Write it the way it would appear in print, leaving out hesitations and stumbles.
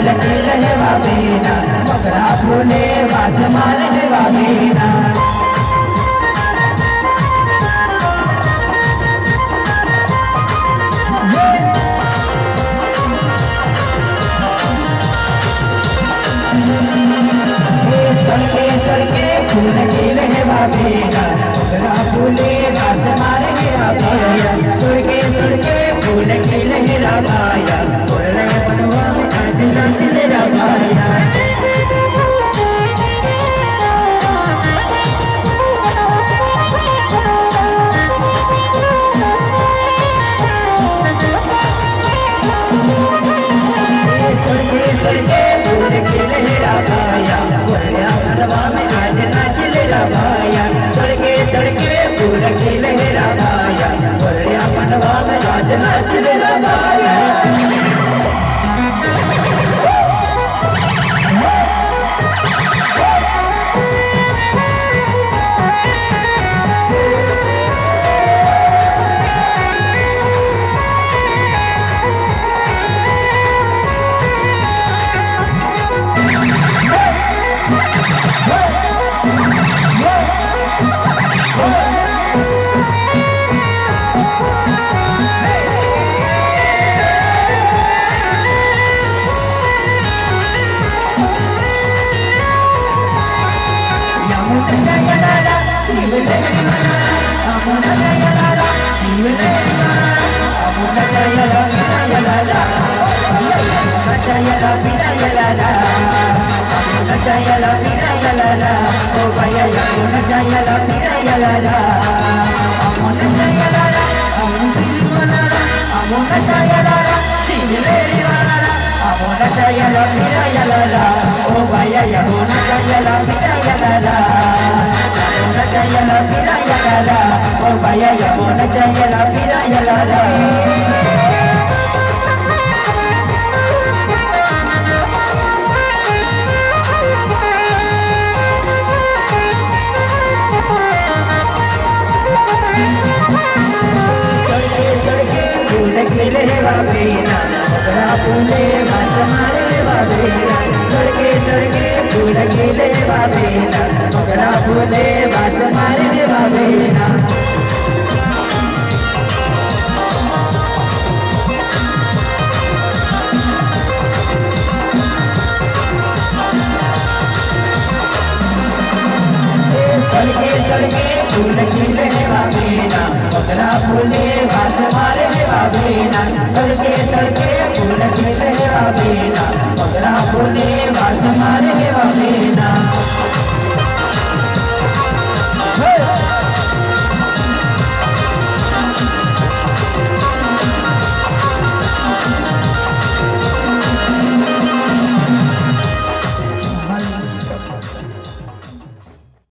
खिल है बाबीना मोगरा फूले बास मार है बाबीना सड़के फूल खिल है बाबीना मोगरा फूले बास मार है बाबीना सड़के फूल खिल है रामाया बोले बनवा में आज नाच ले रामाया सड़के फूल खिल है रामाया बोले बनवा में आज नाच ले रामाया सड़के फूल खिल है रामाया बोले बनवा में आज नाच ले रामाया सड़के फूल खिल है बाबीना मोगरा फूले बास मार है बाबीना